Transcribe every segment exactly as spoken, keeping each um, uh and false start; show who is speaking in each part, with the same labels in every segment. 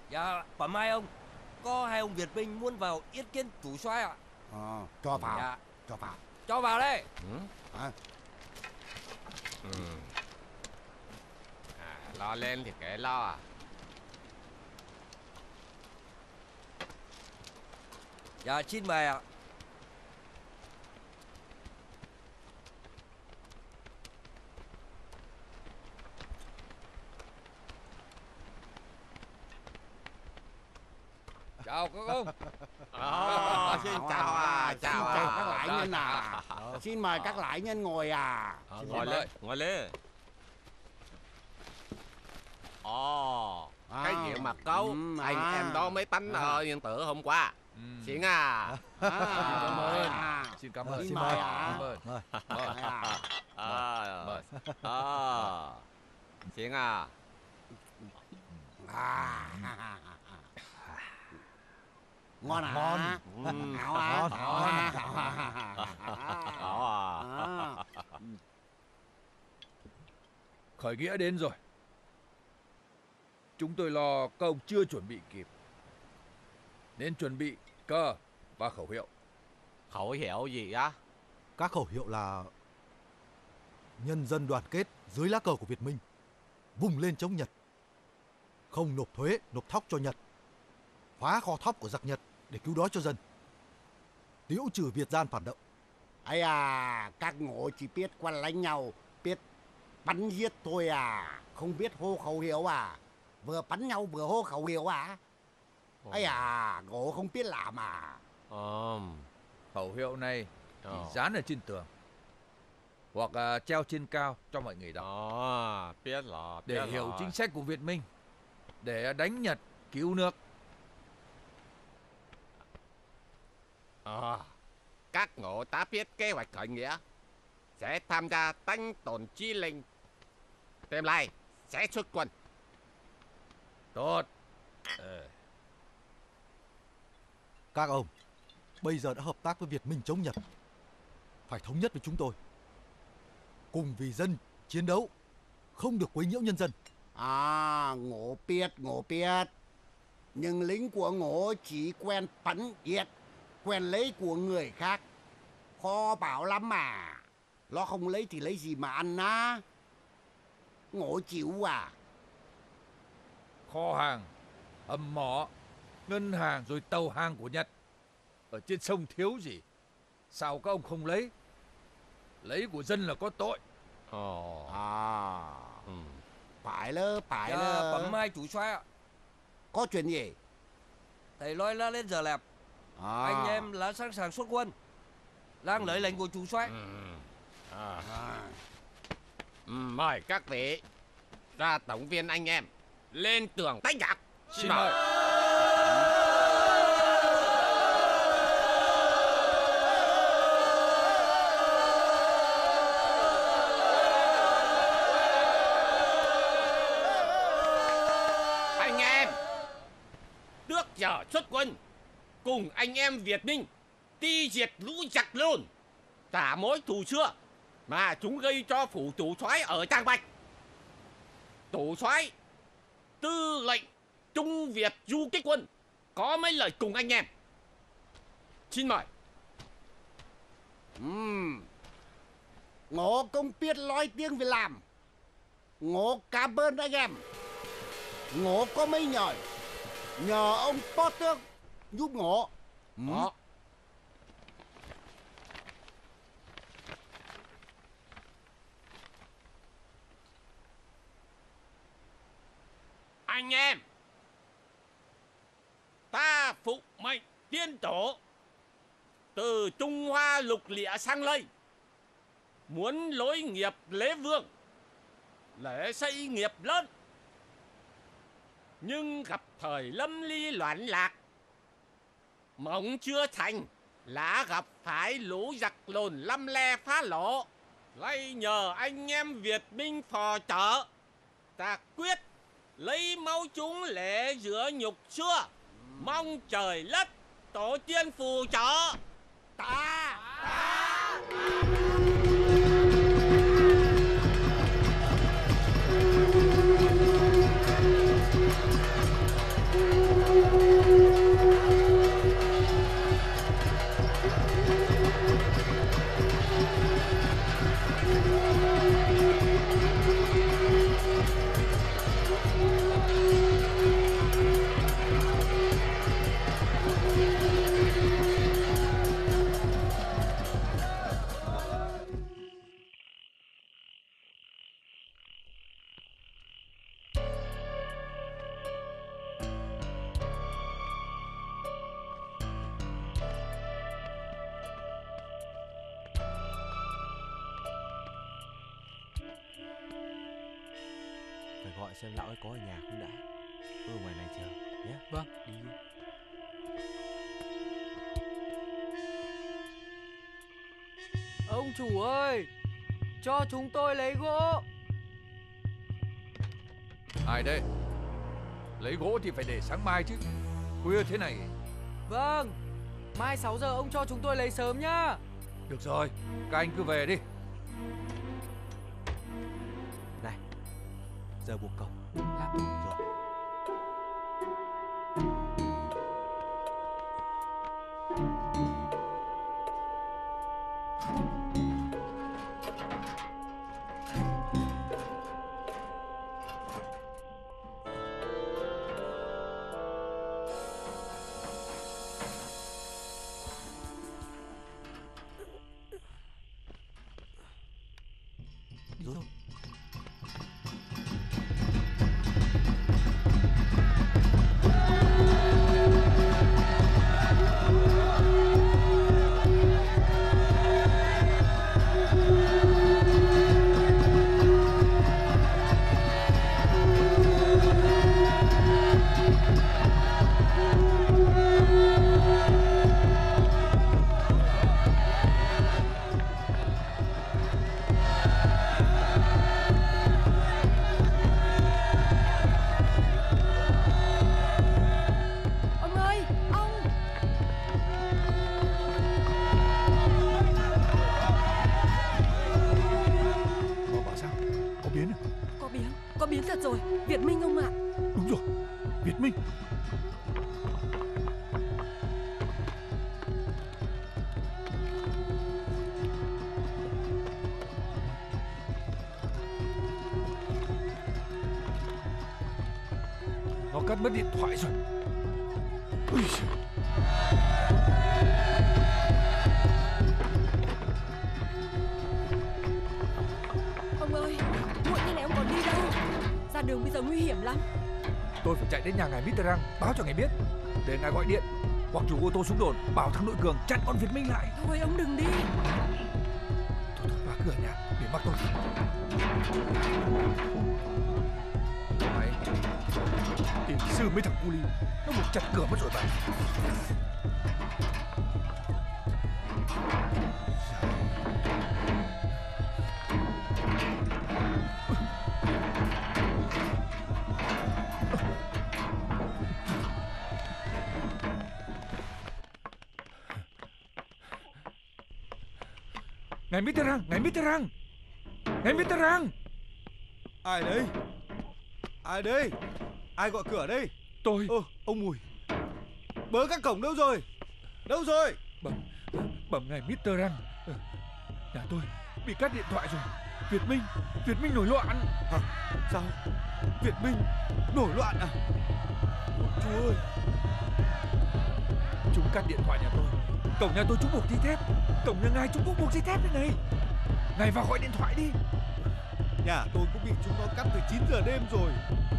Speaker 1: Dạ, bẩm hai ông, có hai ông Việt Minh muốn vào yết kiến chủ soái ạ.
Speaker 2: Ờ, cho vào.
Speaker 1: Dạ.
Speaker 2: Cho vào.
Speaker 1: Cho vào đây.
Speaker 3: Ừ.
Speaker 2: À.
Speaker 3: Ừ. À, lo lên thì kệ lo à.
Speaker 1: Dạ, xin mời ạ. Chào các ông.
Speaker 3: À, xin chào à, chào
Speaker 2: xin
Speaker 3: à.
Speaker 2: chào các lại nhân à. Xin mời các lại nhân ngồi à.
Speaker 3: À, ngồi lên, ngồi lên. Ồ,
Speaker 2: À.
Speaker 3: cái chuyện mà cấu
Speaker 2: Ừ,
Speaker 3: anh
Speaker 2: à.
Speaker 3: em đó mấy tánh
Speaker 2: À.
Speaker 3: ờ điện tử hôm qua.
Speaker 4: Ừ.
Speaker 3: Xin à.
Speaker 2: À,
Speaker 4: cảm ơn.
Speaker 2: à.
Speaker 4: Xin cảm ơn.
Speaker 2: Xin mời ạ.
Speaker 4: Cảm ơn. Mời.
Speaker 2: À.
Speaker 3: À.
Speaker 4: Mời.
Speaker 3: À. Xin à.
Speaker 2: À. Ngon à?
Speaker 4: Ngon.
Speaker 3: Ừ.
Speaker 2: Hảo à?
Speaker 4: Ngon.
Speaker 2: Hảo à?
Speaker 3: Đó à.
Speaker 2: À.
Speaker 4: Khởi nghĩa đến rồi. Chúng tôi lo các ông chưa chuẩn bị kịp, nên chuẩn bị cờ và khẩu hiệu.
Speaker 3: Khẩu hiệu gì á?
Speaker 5: Các khẩu hiệu là nhân dân đoàn kết dưới lá cờ của Việt Minh, vùng lên chống Nhật, không nộp thuế, nộp thóc cho Nhật, phá kho thóc của giặc Nhật để cứu đói cho dân, tiêu trừ Việt gian phản động.
Speaker 2: Ấy à, các ngộ chỉ biết quăn lánh nhau, biết bắn giết thôi à, không biết hô khẩu hiệu à, vừa bắn nhau vừa hô khẩu hiệu à. Ấy à, ngộ không biết làm à.
Speaker 3: Ờ.
Speaker 4: Khẩu hiệu này thì
Speaker 3: Ờ.
Speaker 4: dán ở trên tường hoặc à, treo trên cao cho mọi người đọc,
Speaker 3: Ờ, biết rồi, biết
Speaker 4: để hiểu
Speaker 3: rồi.
Speaker 4: chính sách của Việt Minh, để đánh Nhật cứu nước.
Speaker 3: Ờ. Các ngộ đã biết kế hoạch khởi nghĩa, sẽ tham gia đánh tổn chi linh, tương lai sẽ xuất quân.
Speaker 4: Tốt. Ờ.
Speaker 5: Các ông bây giờ đã hợp tác với Việt Minh chống Nhật, phải thống nhất với chúng tôi, cùng vì dân chiến đấu, không được quấy nhiễu nhân dân.
Speaker 2: À, ngộ biết, ngộ biết. Nhưng lính của ngộ chỉ quen bắn giết, quen lấy của người khác. Khó bảo lắm mà. Nó không lấy thì lấy gì mà ăn á. Ngộ chịu à.
Speaker 4: Kho hàng, hầm mỏ, ngân hàng rồi tàu hàng của Nhật ở trên sông thiếu gì, sao các ông không lấy? Lấy của dân là có tội.
Speaker 3: Ồ.
Speaker 2: À,
Speaker 3: Ừ.
Speaker 2: phải lơ, phải
Speaker 1: Dạ,
Speaker 2: lơ.
Speaker 1: bẩm hai chủ soái ạ.
Speaker 2: Có chuyện gì?
Speaker 1: Thầy nói là lên giờ lẹp.
Speaker 2: À.
Speaker 1: Anh em đã sẵn sàng xuất quân. Đang lợi lệnh của chủ soái.
Speaker 3: Ừ. À.
Speaker 2: À.
Speaker 3: Ừ, mời các vị ra tổng viên anh em lên tường đánh giặc.
Speaker 4: Xin mời.
Speaker 3: Anh em trước giờ xuất quân cùng anh em Việt Minh đi diệt lũ giặc luôn, trả mối thù xưa mà chúng gây cho phủ chủ soái ở Trang Bạch. Chủ soái tư lệnh Trung Việt du kích quân có mấy lời cùng anh em. Xin mời.
Speaker 2: Ừm. Ngộ không biết nói tiếng Việt làm. Ngộ cảm ơn anh em. Ngộ có mấy nhờ, nhờ ông Phó Tướng giúp ngộ.
Speaker 3: Đó. Anh em, ta phục mệnh tiên tổ từ Trung Hoa lục địa sang Lây, muốn lối nghiệp Lễ Vương để xây nghiệp lớn, nhưng gặp thời lâm ly loạn lạc, mộng chưa thành đã gặp phải lũ giặc lồn lăm le phá lộ. Lây nhờ anh em Việt Minh phò trợ, ta quyết lấy máu chúng lễ rửa nhục xưa, mong trời đất tổ tiên phù trợ. Ta, ta.
Speaker 2: Thank you.
Speaker 6: gọi xem lão ấy có ở nhà không đã. Tôi ở ngoài này chờ nhé.
Speaker 7: Vâng.
Speaker 6: Đi.
Speaker 7: Ông chủ ơi, cho chúng tôi lấy gỗ.
Speaker 4: Ai đây? Lấy gỗ thì phải để sáng mai chứ. Khuya thế này.
Speaker 7: Vâng, mai sáu giờ ông cho chúng tôi lấy sớm nhá.
Speaker 4: Được rồi, các anh cứ về đi.
Speaker 6: Này, giờ buộc cổng.
Speaker 7: Làm
Speaker 6: Rồi.
Speaker 7: đi thôi.
Speaker 8: Ông ơi, ông.
Speaker 4: Nó bảo sao? Có biến à?
Speaker 8: Có biến, có biến thật rồi. Việt Minh ông ạ.
Speaker 4: Đúng rồi, Việt Minh. Nó cắt mất điện thoại rồi. Ui giời.
Speaker 8: Ông ơi, muộn như này ông còn đi đâu? Ra đường bây giờ nguy hiểm lắm.
Speaker 4: Tôi phải chạy đến nhà ngài Mitterrand báo cho ngài biết, để ngài gọi điện hoặc chủ ô tô xuống đồn bảo thằng Nội Cường chặn con Việt Minh lại.
Speaker 8: Thôi ông đừng đi.
Speaker 4: Thôi thôi, phá cửa nhà để bắt tôi. Mày tiền sư mấy thằng cu ly nó buộc chặt cửa mất rồi bạn. Ngài Mitterrand, ngài Mitterrand, ngài Mitterrand.
Speaker 5: Ai đấy? Ai đây? Ai gọi cửa đây?
Speaker 4: Tôi.
Speaker 5: Ơ, ông Mùi. Bớ các cổng đâu rồi? Đâu rồi?
Speaker 4: Bẩm, bẩm ngài Mitterrand, nhà tôi bị cắt điện thoại rồi. Việt Minh, Việt Minh nổi loạn.
Speaker 5: Hả? Sao? Việt Minh nổi loạn à? Ôi chúa ơi.
Speaker 4: Chúng cắt điện thoại nhà tôi. Cổng nhà tôi chúng buộc dây thép. Cổng nhà ngài chúng cũng buộc dây thép đây này. Ngài vào gọi điện thoại đi.
Speaker 5: Nhà tôi cũng bị chúng nó cắt từ chín giờ đêm rồi.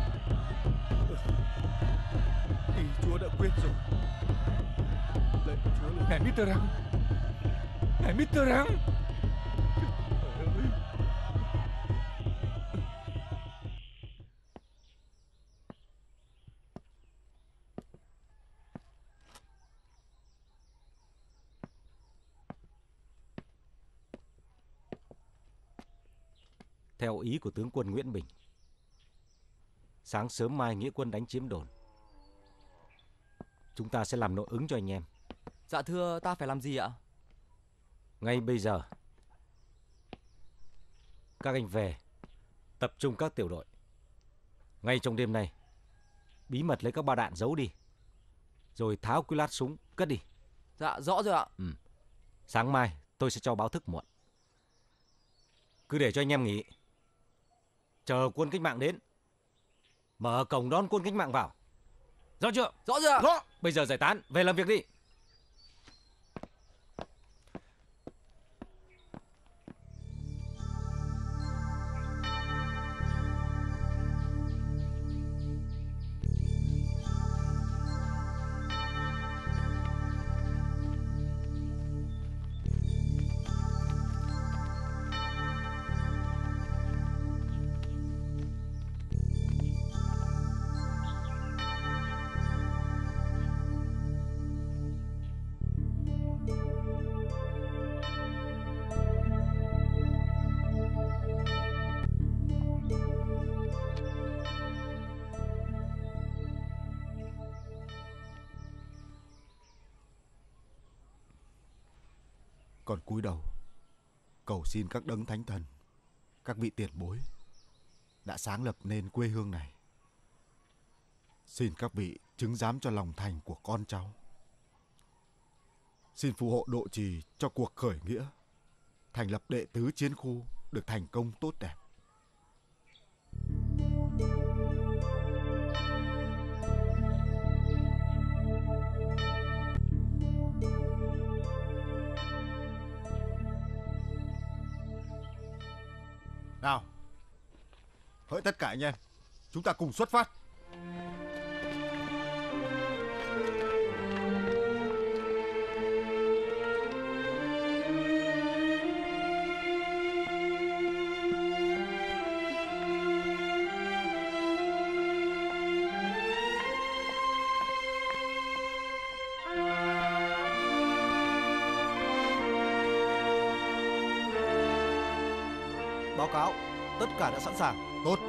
Speaker 5: Thì chúa đã quyết rồi. Lạy chúa lên.
Speaker 4: Ngài Mitterrand, ngài Mitterrand.
Speaker 9: Theo ý của tướng quân Nguyễn Bình, sáng sớm mai nghĩa quân đánh chiếm đồn. Chúng ta sẽ làm nội ứng cho anh em.
Speaker 7: Dạ thưa, ta phải làm gì ạ?
Speaker 9: Ngay bây giờ, các anh về, tập trung các tiểu đội. Ngay trong đêm nay, bí mật lấy các bao đạn giấu đi, rồi tháo quy lát súng, cất đi.
Speaker 7: Dạ, rõ rồi ạ.
Speaker 9: Ừ. Sáng mai, tôi sẽ cho báo thức muộn. Cứ để cho anh em nghỉ. Chờ quân cách mạng đến, mở cổng đón quân cách mạng vào. Rõ chưa?
Speaker 7: Rõ rồi ạ.
Speaker 9: Rõ. Bây giờ giải tán, về làm việc đi.
Speaker 5: Còn cúi đầu cầu xin các đấng thánh thần, các vị tiền bối đã sáng lập nên quê hương này. Xin các vị chứng giám cho lòng thành của con cháu. Xin phù hộ độ trì cho cuộc khởi nghĩa, thành lập đệ tứ chiến khu được thành công tốt đẹp. Nào, hỡi tất cả anh em, chúng ta cùng xuất phát.
Speaker 10: Báo cáo, tất cả đã sẵn sàng.
Speaker 5: Tốt.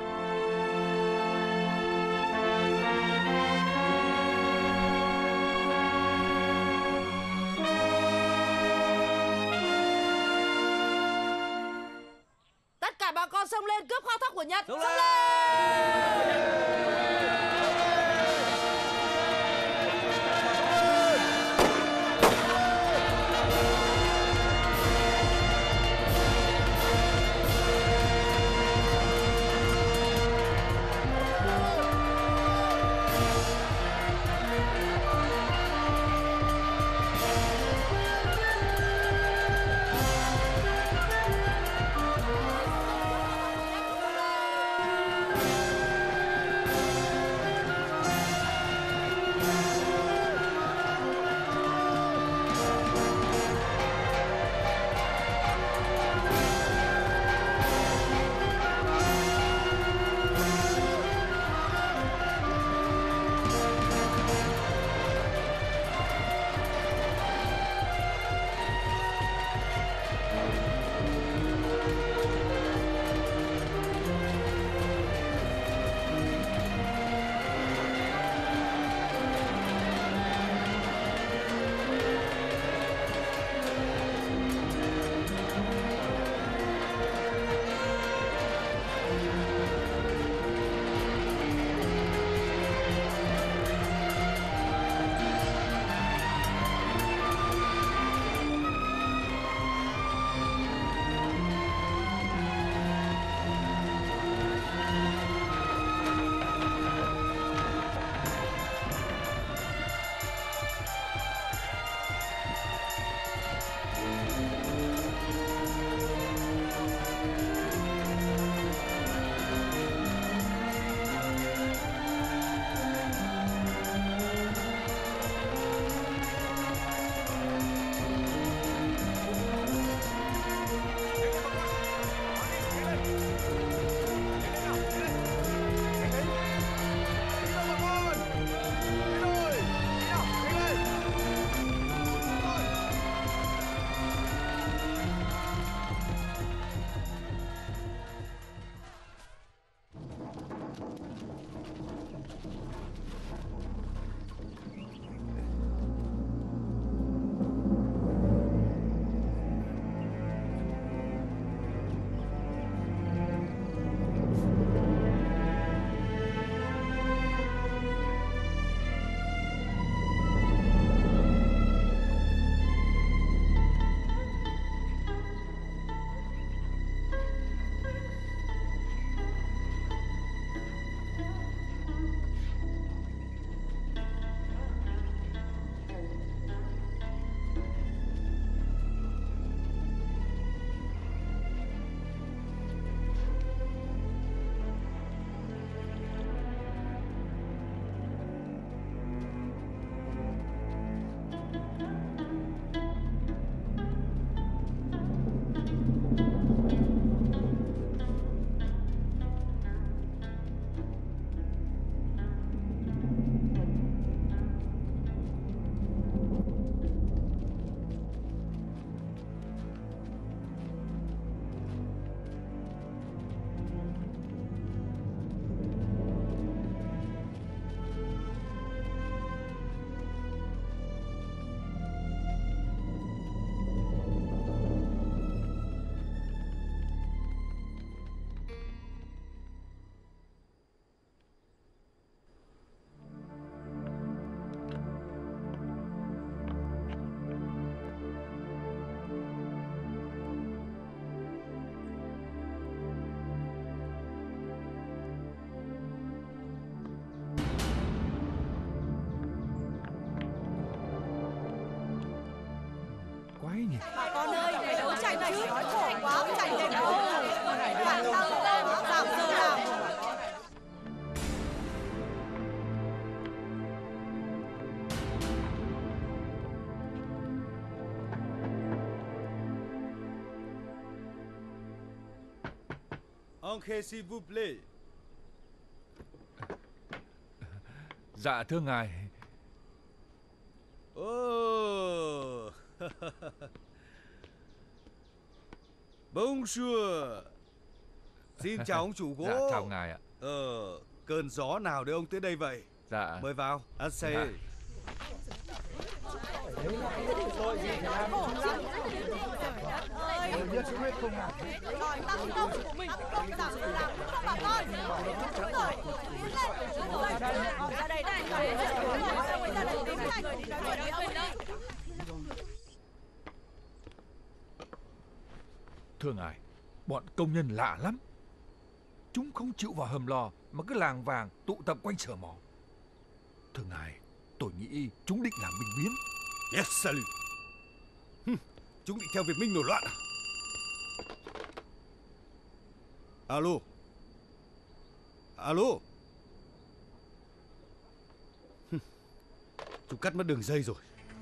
Speaker 8: Tất cả bà con xông lên cướp kho thóc của Nhật.
Speaker 1: Xông
Speaker 8: Xông
Speaker 1: lên!
Speaker 8: lên!
Speaker 11: Entrez s'il vous plaît.
Speaker 4: Dạ thưa ngài.
Speaker 11: Oh. Bonjour. Xin chào ông chủ gỗ.
Speaker 4: Dạ chào ngài ạ.
Speaker 11: Ờ, cơn gió nào đưa ông tới đây vậy?
Speaker 4: Dạ.
Speaker 11: Mời vào, ăn xe.
Speaker 4: Dạ. Thưa ngài, bọn công nhân lạ lắm. Chúng không chịu vào hầm lò mà cứ làng vàng tụ tập quanh sở mỏ. Thưa ngài, tôi nghĩ chúng định làm binh biến.
Speaker 11: Yes, salut. Hừm, chúng định theo Việt Minh nổi loạn à? Alo. Alo. Hừm, chúng cắt mất đường dây rồi.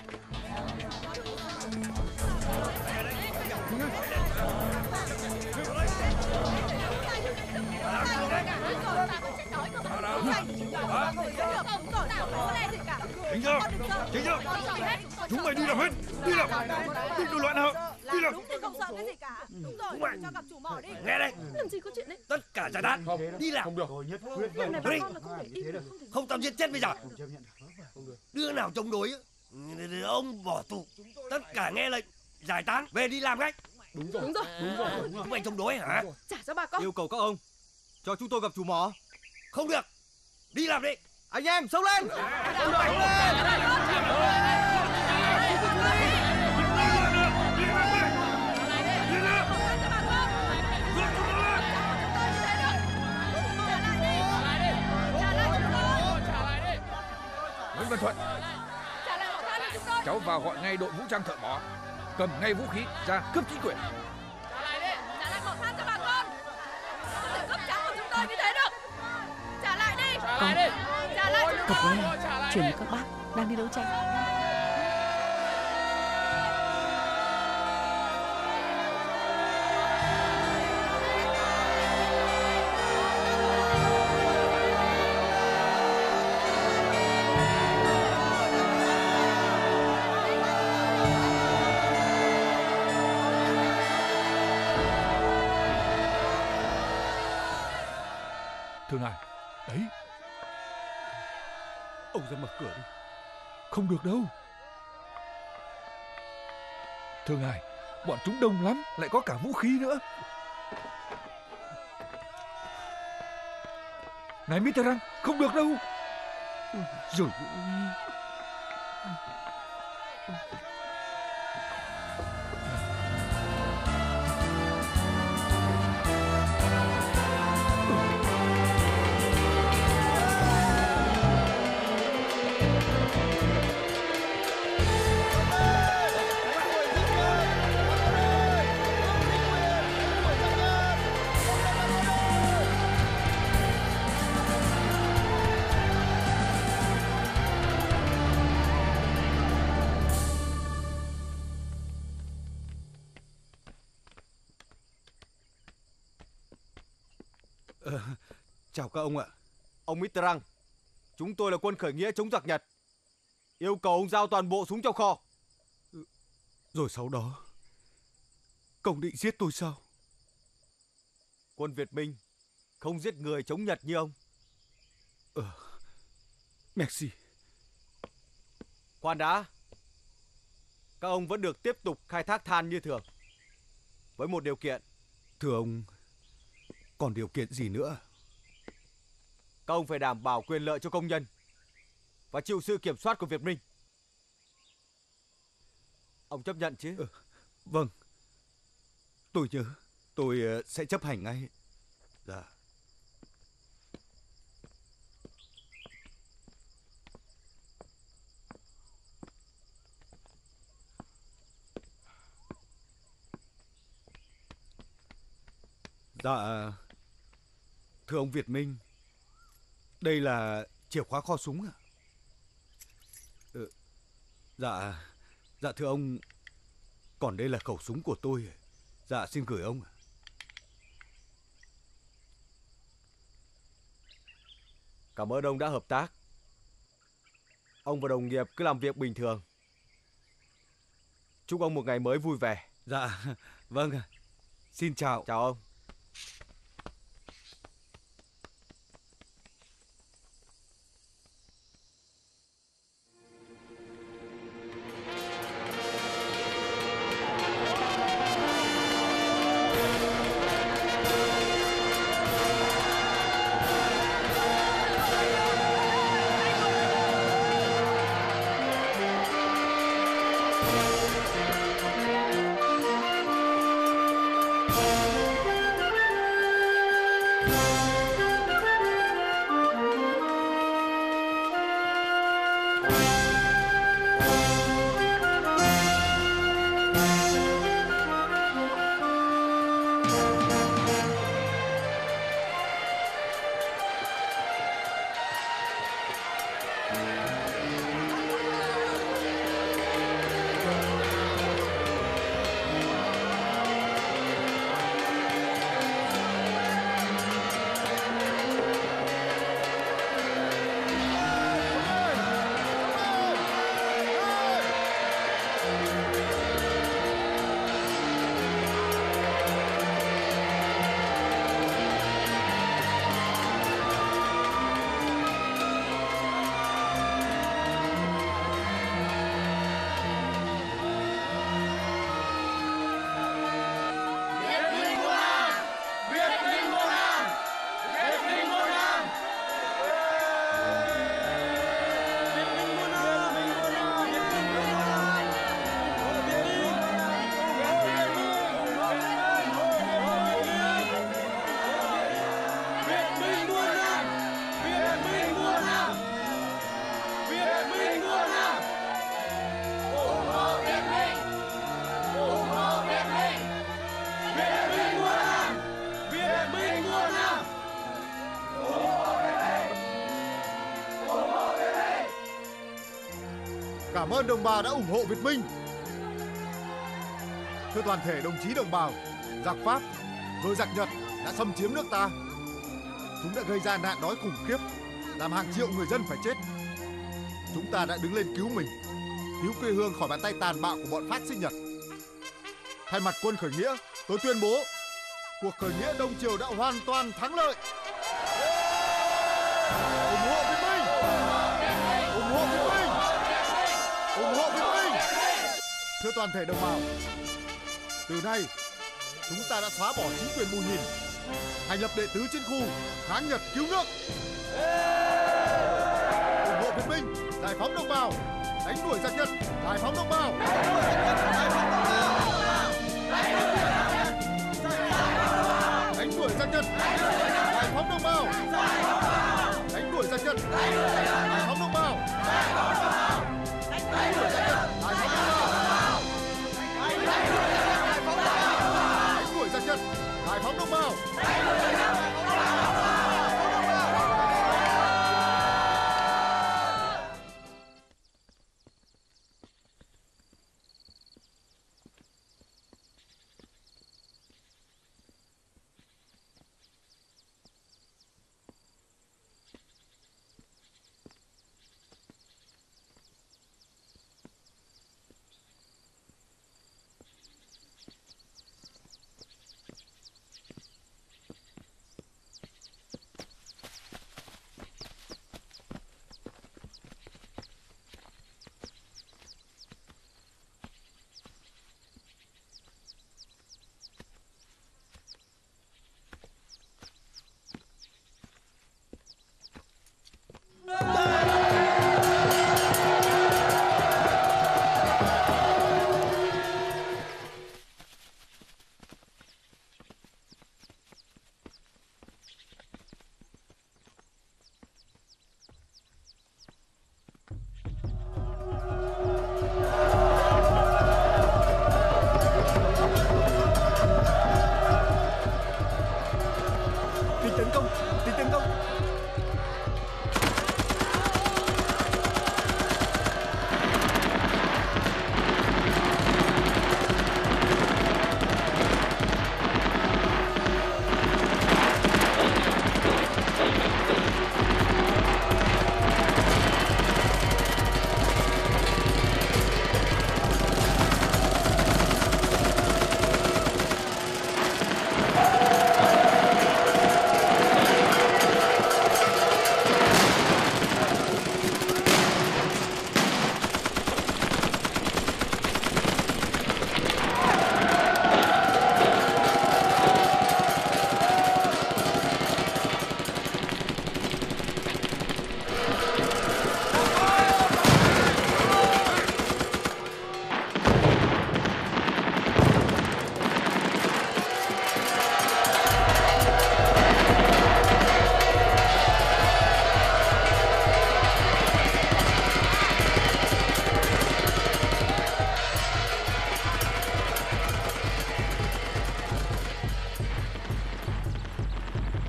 Speaker 12: Tránh ra! Tránh ra! Chúng mày đi làm hết! Đi làm! Định nổi loạn hả? Đi làm!
Speaker 8: Đúng thì không sợ cái gì cả. Đúng rồi,
Speaker 12: Chúng mày
Speaker 8: cho gặp chủ mỏ đi.
Speaker 12: nghe đây!
Speaker 8: Làm gì có chuyện đấy.
Speaker 12: Tất cả giải tán! Đi làm!
Speaker 4: Không được.
Speaker 8: Lần này bà
Speaker 12: Đi!
Speaker 8: con là không để đi.
Speaker 12: Không tao giết chết bây giờ! Đứa nào chống đối ông bỏ tù! Tất cả nghe lệnh! Giải tán! Về đi làm ngay!
Speaker 8: Đúng rồi. Đúng rồi.
Speaker 12: Đúng rồi. Chúng mày chống đối hả?
Speaker 8: Trả cho bà con.
Speaker 10: Yêu cầu các ông cho chúng tôi gặp chủ mỏ.
Speaker 12: Không được! Đi làm đi!
Speaker 10: Anh em xông lên! Xông
Speaker 4: Nguyễn Văn Thuận, cháu vào gọi ngay đội vũ trang thợ mỏ, cầm ngay vũ khí ra cướp chính quyền.
Speaker 8: Trả lại đi, trả lại mỏ than cho bà con. Không thể cướp trắng của chúng tôi như thế được. Trả lại đi. Trả lại đi. Trả lại chúng tôi.
Speaker 13: Chuyển với các bác đang đi đấu tranh.
Speaker 4: Thưa ngài, đấy.
Speaker 11: Ông ra mở cửa đi.
Speaker 4: Không được đâu. Thưa ngài, bọn chúng đông lắm, lại có cả vũ khí nữa. Ngài Mitterrand, không được đâu. Rồi.
Speaker 11: Ờ, chào các ông ạ.
Speaker 10: Ông Mitterrand, chúng tôi là quân khởi nghĩa chống giặc Nhật. Yêu cầu ông giao toàn bộ súng trong kho.
Speaker 11: Rồi sau đó, công định giết tôi sao?
Speaker 10: Quân Việt Minh không giết người chống Nhật như ông.
Speaker 11: Ờ, merci.
Speaker 10: Khoan đã. Các ông vẫn được tiếp tục khai thác than như thường. Với một điều kiện.
Speaker 11: Thưa ông, còn điều kiện gì nữa?
Speaker 10: Các ông phải đảm bảo quyền lợi cho công nhân và chịu sự kiểm soát của Việt Minh. Ông chấp nhận chứ?
Speaker 11: Ừ, vâng. Tôi nhớ. Tôi uh, sẽ chấp hành ngay. Dạ. Dạ. Thưa ông Việt Minh, đây là chìa khóa kho súng à? Ừ, dạ. Dạ thưa ông, còn đây là khẩu súng của tôi. Dạ xin gửi ông.
Speaker 10: Cảm ơn ông đã hợp tác. Ông và đồng nghiệp cứ làm việc bình thường. Chúc ông một ngày mới vui vẻ.
Speaker 11: Dạ, vâng. Xin chào.
Speaker 10: Chào ông.
Speaker 5: Cảm ơn đồng bào đã ủng hộ Việt Minh. Thưa toàn thể đồng chí đồng bào, giặc Pháp rồi giặc Nhật đã xâm chiếm nước ta. Chúng đã gây ra nạn đói khủng khiếp, làm hàng triệu người dân phải chết. Chúng ta đã đứng lên cứu mình, cứu quê hương khỏi bàn tay tàn bạo của bọn phát xít Nhật. Thay mặt quân khởi nghĩa, tôi tuyên bố cuộc khởi nghĩa Đông Triều đã hoàn toàn thắng lợi. ủng hộ Việt Minh, ủng hộ Việt Minh, ủng hộ Việt Minh. Thưa toàn thể đồng bào, từ nay chúng ta đã xóa bỏ chính quyền Bù Nhìn, thành lập đệ tứ chiến khu kháng Nhật cứu nước. ủng hộ Việt Minh, giải phóng đồng bào, đánh đuổi giặc Nhật, giải phóng đồng bào, đánh đuổi giặc Nhật, giải phóng đồng bào, đánh đuổi giặc Nhật, giải phóng đồng bào, đánh đuổi giặc Nhật, giải phóng đồng bào, đánh đuổi giặc Nhật, giải phóng đồng bào.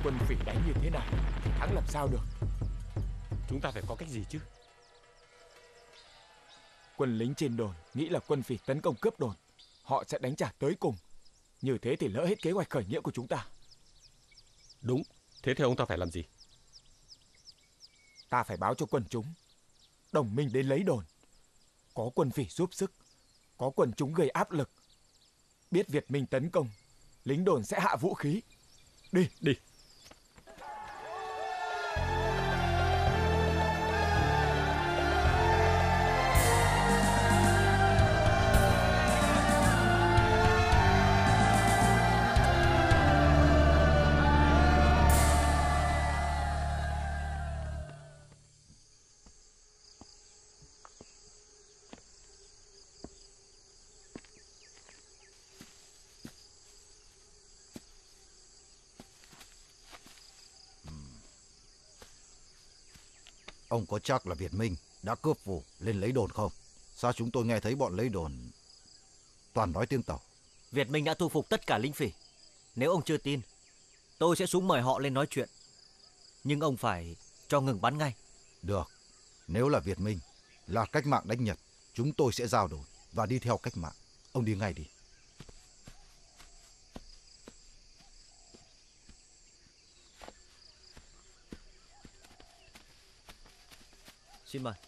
Speaker 14: quân phỉ đánh như thế này thì thắng làm sao được.
Speaker 3: Chúng ta phải có cách gì chứ?
Speaker 14: Quân lính trên đồn nghĩ là quân phỉ tấn công cướp đồn, họ sẽ đánh trả tới cùng. Như thế thì lỡ hết kế hoạch khởi nghĩa của chúng ta.
Speaker 3: Đúng. Thế thì ông ta phải làm gì?
Speaker 14: Ta phải báo cho quân chúng, đồng minh đến lấy đồn. Có quân phỉ giúp sức, có quần chúng gây áp lực. Biết Việt Minh tấn công, lính đồn sẽ hạ vũ khí. Đi,
Speaker 3: đi.
Speaker 5: Ông có chắc là Việt Minh đã cướp phủ lên lấy đồn không? Sao chúng tôi nghe thấy bọn lấy đồn toàn nói tiếng Tàu?
Speaker 9: Việt Minh đã thu phục tất cả lính phỉ. Nếu ông chưa tin, tôi sẽ xuống mời họ lên nói chuyện. Nhưng ông phải cho ngừng bắn ngay.
Speaker 5: Được. Nếu là Việt Minh, là cách mạng đánh Nhật, chúng tôi sẽ giao đồn và đi theo cách mạng. Ông đi ngay đi.
Speaker 9: Xin mời.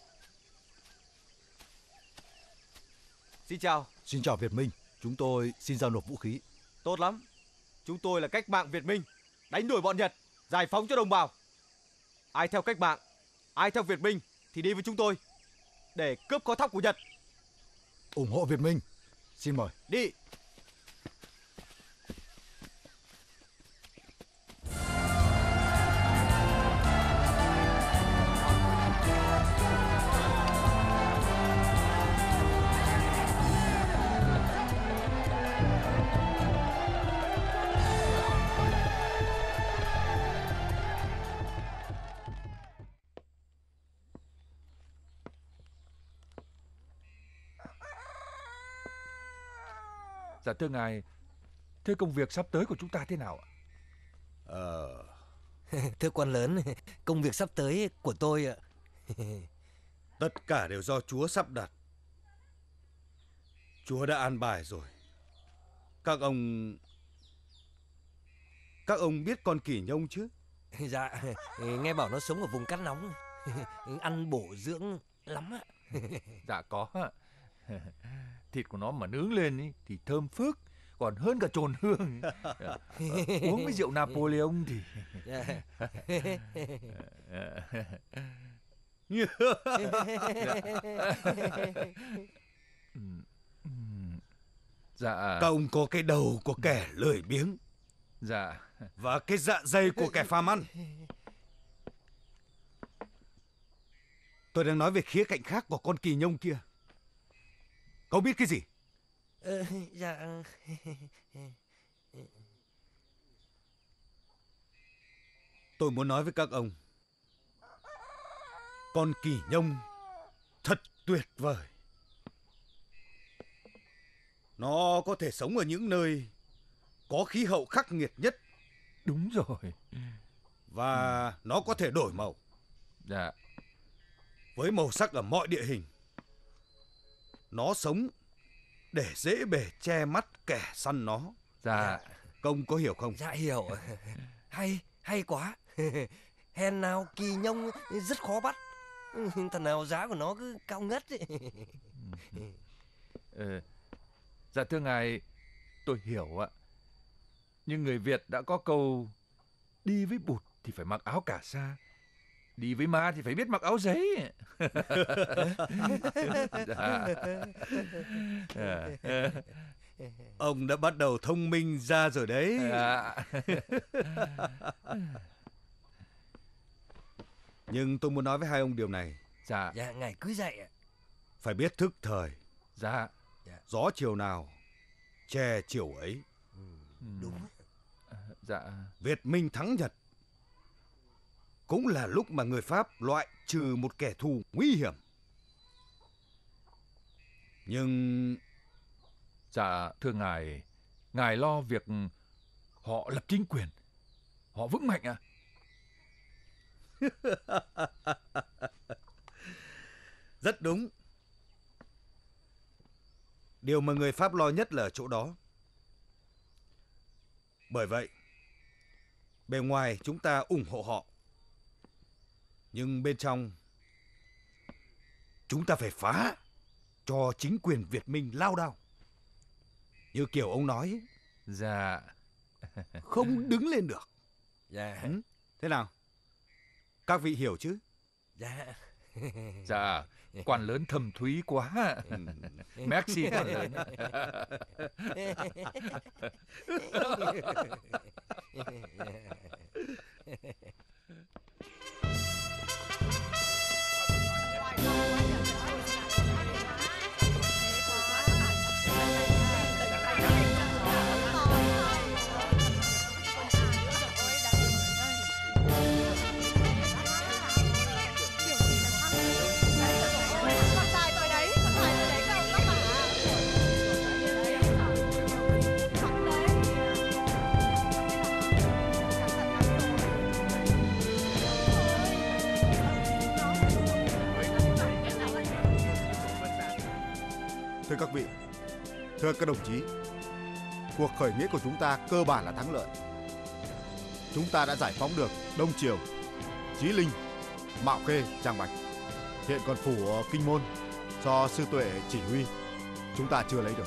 Speaker 10: Xin chào.
Speaker 5: Xin chào Việt Minh. Chúng tôi xin giao nộp vũ khí.
Speaker 10: Tốt lắm. Chúng tôi là cách mạng Việt Minh, đánh đuổi bọn Nhật, giải phóng cho đồng bào. Ai theo cách mạng, ai theo Việt Minh thì đi với chúng tôi để cướp kho thóc của Nhật.
Speaker 5: Ủng hộ Việt Minh. Xin mời.
Speaker 10: Đi.
Speaker 4: Dạ thưa ngài, thế công việc sắp tới của chúng ta thế nào ạ?
Speaker 12: Ờ...
Speaker 1: Thưa quan lớn, công việc sắp tới của tôi ạ.
Speaker 11: Tất cả đều do Chúa sắp đặt. Chúa đã an bài rồi. Các ông... Các ông biết con kỳ nhông chứ?
Speaker 1: Dạ, nghe bảo nó sống ở vùng cát nóng, ăn bổ dưỡng lắm ạ.
Speaker 4: Dạ có. Thịt của nó mà nướng lên ý, thì thơm phức, còn hơn cả trồn hương. Uống với rượu Napoleon thì...
Speaker 11: Dạ. Các ông có cái đầu của kẻ lười biếng.
Speaker 4: Dạ.
Speaker 11: Và cái dạ dày của kẻ phàm ăn. Tôi đang nói về khía cạnh khác của con kỳ nhông kia. Cậu biết cái gì?
Speaker 1: Ờ, dạ...
Speaker 11: Tôi muốn nói với các ông, con kỳ nhông thật tuyệt vời. Nó có thể sống ở những nơi có khí hậu khắc nghiệt nhất.
Speaker 4: Đúng rồi.
Speaker 11: Và ừ. nó có thể đổi màu.
Speaker 4: Dạ.
Speaker 11: Với màu sắc ở mọi địa hình. Nó sống để dễ bề che mắt kẻ săn nó.
Speaker 4: Dạ.
Speaker 11: Công có hiểu không?
Speaker 1: Dạ hiểu. Hay, hay quá. Hèn nào kỳ nhông rất khó bắt. Thằng nào giá của nó cứ cao ngất ấy.
Speaker 4: Ờ, dạ thưa ngài, tôi hiểu ạ. Nhưng người Việt đã có câu đi với bụt thì phải mặc áo cà sa, đi với ma thì phải biết mặc áo giấy. Dạ.
Speaker 11: Ông đã bắt đầu thông minh ra rồi đấy.
Speaker 4: Dạ.
Speaker 11: Nhưng tôi muốn nói với hai ông điều này.
Speaker 4: Dạ.
Speaker 1: Dạ, ngài cứ dạy ạ.
Speaker 11: Phải biết thức thời.
Speaker 4: Dạ.
Speaker 11: Gió chiều nào, che chiều ấy.
Speaker 1: Ừ, đúng.
Speaker 4: Dạ.
Speaker 11: Việt Minh thắng Nhật cũng là lúc mà người Pháp loại trừ một kẻ thù nguy hiểm. Nhưng...
Speaker 4: Dạ thưa ngài, ngài lo việc họ lập chính quyền. Họ vững mạnh à?
Speaker 11: Rất đúng. Điều mà người Pháp lo nhất là ở chỗ đó. Bởi vậy, bề ngoài chúng ta ủng hộ họ, nhưng bên trong chúng ta phải phá cho chính quyền Việt Minh lao đao. Như kiểu ông nói.
Speaker 4: Dạ.
Speaker 11: Không đứng lên được.
Speaker 1: Dạ.
Speaker 11: Ừ? Thế nào? Các vị hiểu chứ?
Speaker 1: Dạ.
Speaker 4: Dạ, quan lớn thâm thúy quá. Merci quan lớn.
Speaker 2: Thưa các vị, thưa các đồng chí, cuộc khởi nghĩa của chúng ta cơ bản là thắng lợi. Chúng ta đã giải phóng được Đông Triều, Chí Linh, Mạo Khê, Tràng Bạch. Hiện còn phủ Kinh Môn do Sư Tuệ chỉ huy, chúng ta chưa lấy được.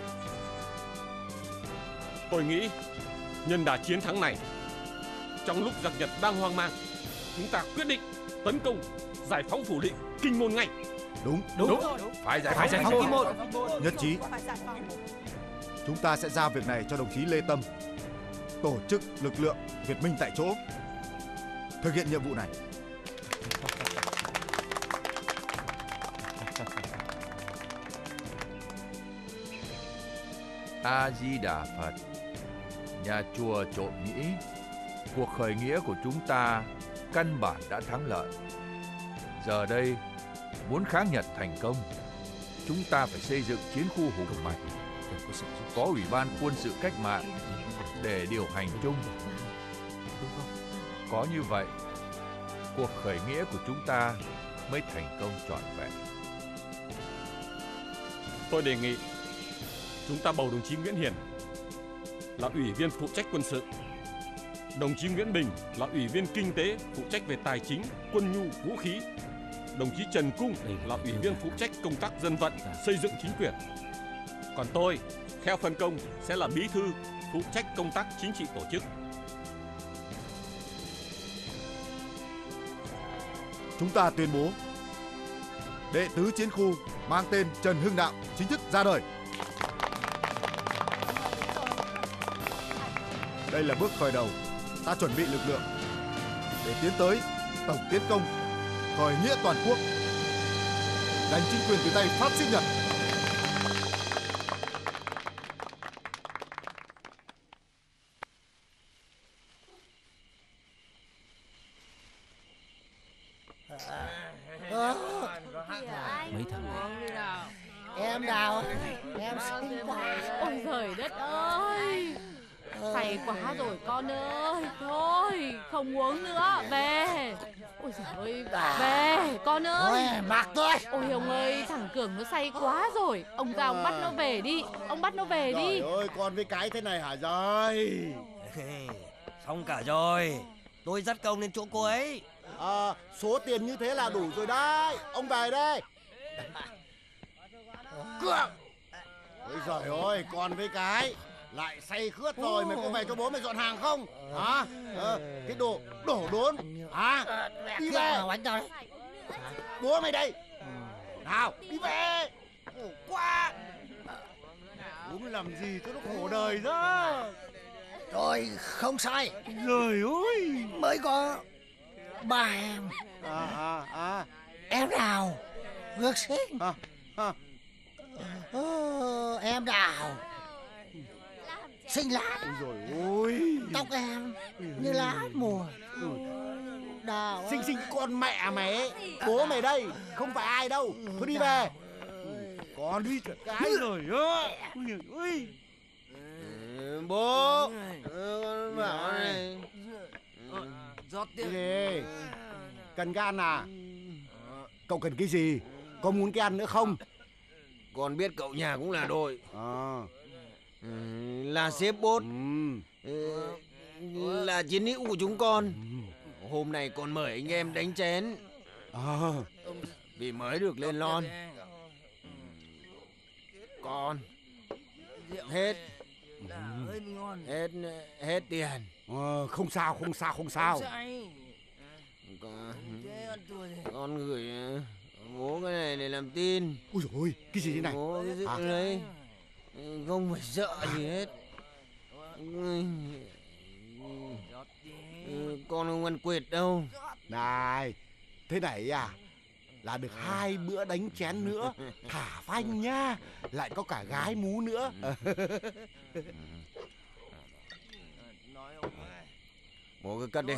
Speaker 3: Tôi nghĩ nhân đà chiến thắng này, trong lúc giặc Nhật đang hoang mang, chúng ta quyết định tấn công, giải phóng phủ lỵ Kinh Môn ngay.
Speaker 2: Đúng,
Speaker 4: đúng, đúng. đúng. Phải giải phóng, giải phóng Kinh Môn.
Speaker 2: Nhất trí. Chúng ta sẽ giao việc này cho đồng chí Lê Tâm, tổ chức lực lượng Việt Minh tại chỗ, thực hiện nhiệm vụ này.
Speaker 4: A Di Đà Phật. Nhà chùa trộm nghĩ cuộc khởi nghĩa của chúng ta căn bản đã thắng lợi. Giờ đây muốn kháng Nhật thành công, chúng ta phải xây dựng chiến khu hùng mạnh, có ủy ban quân sự cách mạng để điều hành chung. Có như vậy, cuộc khởi nghĩa của chúng ta mới thành công trọn vẹn.
Speaker 3: Tôi đề nghị chúng ta bầu đồng chí Nguyễn Hiển là ủy viên phụ trách quân sự, đồng chí Nguyễn Bình là ủy viên kinh tế phụ trách về tài chính, quân nhu, vũ khí, đồng chí Trần Cung là ủy viên phụ trách công tác dân vận, xây dựng chính quyền. Còn tôi, theo phân công sẽ là bí thư phụ trách công tác chính trị tổ chức.
Speaker 2: Chúng ta tuyên bố đệ tứ chiến khu mang tên Trần Hưng Đạo chính thức ra đời. Đây là bước khởi đầu, ta chuẩn bị lực lượng để tiến tới tổng tiến công khởi nghĩa toàn quốc, giành chính quyền từ tay phát xít Nhật.
Speaker 6: Mấy thằng này.
Speaker 15: Em Đào, em xinh quá.
Speaker 8: Ôi trời đất ơi, say quá rồi con ơi. Thôi không uống nữa, về. Ôi trời ơi, về con ơi.
Speaker 15: Ôi, mặc tôi.
Speaker 8: Ôi ông ơi, thằng Cường nó say quá rồi. Ông ra ông bắt nó về đi. Ông bắt nó về đi.
Speaker 2: Trời ơi, con với cái thế này hả rồi?
Speaker 1: Xong cả rồi. Tôi dắt công lên chỗ cô ấy.
Speaker 2: À, số tiền như thế là đủ rồi đấy. Ông về đây. Cường. Ôi giời ơi, con với cái lại say khướt rồi. Mày có về cho bố mày dọn hàng không? Hả? À, cái đồ đổ đốn. Hả? Đi về. Bố mày đây. Nào, đi về. Khổ quá. Uống làm gì cho nó khổ đời ra.
Speaker 15: Tôi không sai.
Speaker 2: Trời ơi.
Speaker 15: Mới có ba em.
Speaker 2: À, à, à.
Speaker 15: Em Đào, ngược xinh.
Speaker 2: À, à.
Speaker 15: Ờ, em Đào xinh lắm.
Speaker 2: Rồi ôi.
Speaker 15: Tóc em như lá mùa. Đào
Speaker 2: Xinh xinh con mẹ mày ấy. Bố mày đây, không phải ai đâu. Thôi đi về. Con đi thật cái rồi ơi. Ôi.
Speaker 16: Bố, con bảo này,
Speaker 2: Cái gì? Cần cái ăn à? Cậu cần cái gì? Có muốn cái ăn nữa không?
Speaker 16: Con biết cậu nhà cũng là đội.
Speaker 2: À.
Speaker 16: Ừ, là sếp bốt. Ừ, là chiến hữu của chúng con. Hôm nay con mời anh em đánh chén.
Speaker 2: À.
Speaker 16: Vì mới được lên lon. Con hết hết hết tiền.
Speaker 2: Ờ, không sao, không sao, không sao.
Speaker 16: Con, con gửi bố cái này để làm tin.
Speaker 2: Ui dồi ôi, cái gì thế này?
Speaker 16: Bố cái dự
Speaker 2: à?
Speaker 16: đấy không phải sợ gì hết. Con không ăn quệt đâu.
Speaker 2: Này, thế này à? Là được hai bữa đánh chén nữa. Thả phanh nhá. Lại có cả gái mú nữa.
Speaker 16: Bố cứ cất đi.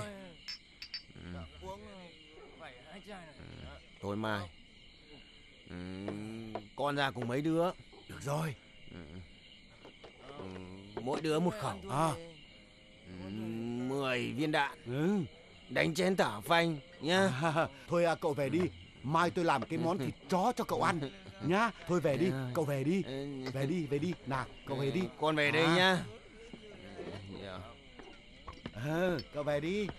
Speaker 16: Thôi mai ừ, con ra cùng mấy đứa.
Speaker 2: Được rồi.
Speaker 16: Ừ. Ừ, mỗi đứa một khẩu.
Speaker 2: À.
Speaker 16: Ừ, mười viên đạn.
Speaker 2: Ừ.
Speaker 16: Đánh chén thả phanh nhá.
Speaker 2: À, thôi à, cậu về đi. Mai tôi làm cái món thịt chó cho cậu ăn nhá. Thôi về đi, cậu về đi. Về đi, về đi. Nào, cậu về đi.
Speaker 16: Con về đây à. nhá.
Speaker 2: À, cậu về đi.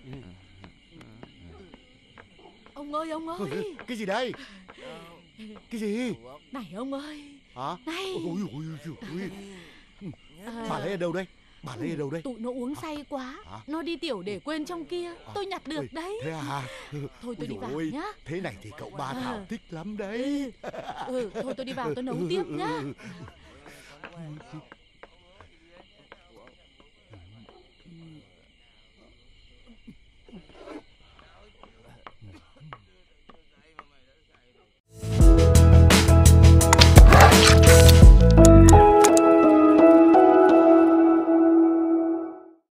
Speaker 8: Ông ơi, ông ơi.
Speaker 2: Cái gì đây? Cái gì?
Speaker 8: Này ông ơi.
Speaker 2: Hả?
Speaker 8: Này.
Speaker 2: Ôi, ôi, ôi, ôi. À, bà lấy ở đâu đây? Bà lấy ở đâu đây?
Speaker 8: Tụi nó uống say quá.
Speaker 2: À?
Speaker 8: Nó đi tiểu để quên trong kia. À? Tôi nhặt được ôi, đấy.
Speaker 2: Thế à?
Speaker 8: Thôi tôi đi vào
Speaker 2: ôi,
Speaker 8: nhá.
Speaker 2: Thế này thì cậu ba Thảo à. thích lắm đấy.
Speaker 8: Ừ. ừ, thôi tôi đi vào tôi nấu tiếp nhá.